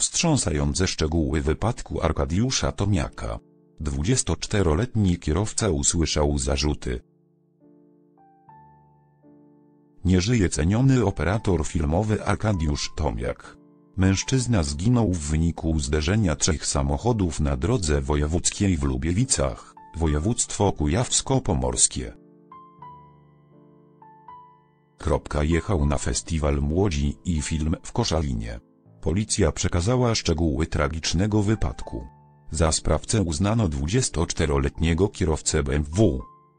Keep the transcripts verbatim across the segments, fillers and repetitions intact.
Wstrząsające szczegóły wypadku Arkadiusza Tomiaka. dwudziestoczteroletni kierowca usłyszał zarzuty. Nie żyje ceniony operator filmowy Arkadiusz Tomiak. Mężczyzna zginął w wyniku zderzenia trzech samochodów na drodze wojewódzkiej w Lubiewicach, województwo kujawsko-pomorskie. Jechał na festiwal Młodzi i Film w Koszalinie. Policja przekazała szczegóły tragicznego wypadku. Za sprawcę uznano dwudziestoczteroletniego kierowcę B M W.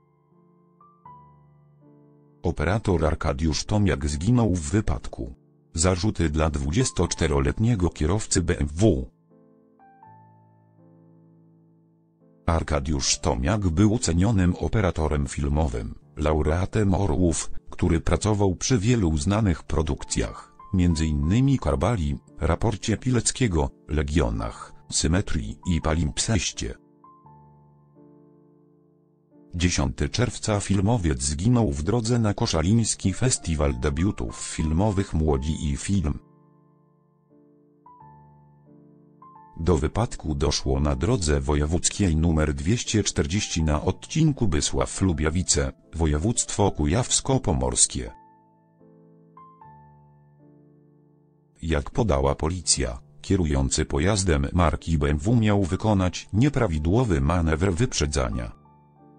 Operator Arkadiusz Tomiak zginął w wypadku. Zarzuty dla dwudziestoczteroletniego kierowcy B M W. Arkadiusz Tomiak był cenionym operatorem filmowym, laureatem Orłów, który pracował przy wielu uznanych produkcjach, między innymi Karbali, Raporcie Pileckiego, Legionach, Symetrii i Palimpseście. dziesiątego czerwca filmowiec zginął w drodze na koszaliński festiwal debiutów filmowych Młodzi i Film. Do wypadku doszło na drodze wojewódzkiej nr dwieście czterdzieści na odcinku Bysław-Lubiawice, województwo kujawsko-pomorskie. Jak podała policja, kierujący pojazdem marki B M W miał wykonać nieprawidłowy manewr wyprzedzania.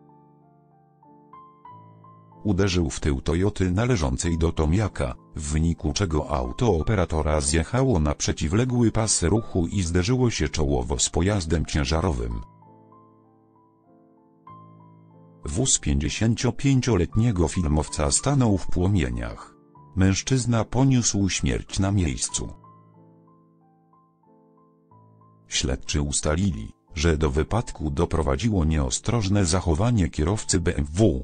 Uderzył w tył Toyoty należącej do Tomiaka, w wyniku czego auto operatora zjechało na przeciwległy pas ruchu i zderzyło się czołowo z pojazdem ciężarowym. Wóz pięćdziesięciopięcioletniego filmowca stanął w płomieniach. Mężczyzna poniósł śmierć na miejscu. Śledczy ustalili, że do wypadku doprowadziło nieostrożne zachowanie kierowcy B M W.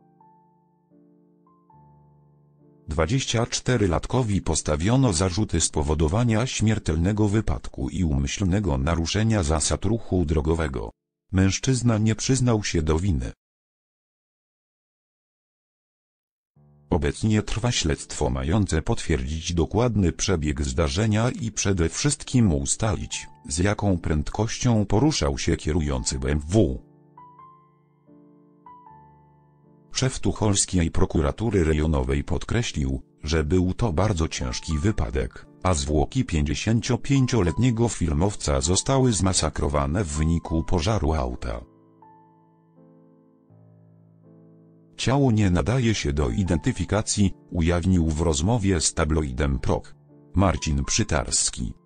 dwudziestoczterolatkowi postawiono zarzuty spowodowania śmiertelnego wypadku i umyślnego naruszenia zasad ruchu drogowego. Mężczyzna nie przyznał się do winy. Obecnie trwa śledztwo mające potwierdzić dokładny przebieg zdarzenia i przede wszystkim ustalić, z jaką prędkością poruszał się kierujący B M W. Szef tucholskiej prokuratury rejonowej podkreślił, że był to bardzo ciężki wypadek, a zwłoki pięćdziesięciopięcioletniego filmowca zostały zmasakrowane w wyniku pożaru auta. Ciało nie nadaje się do identyfikacji, ujawnił w rozmowie z tabloidem Prok Marcin Przytarski.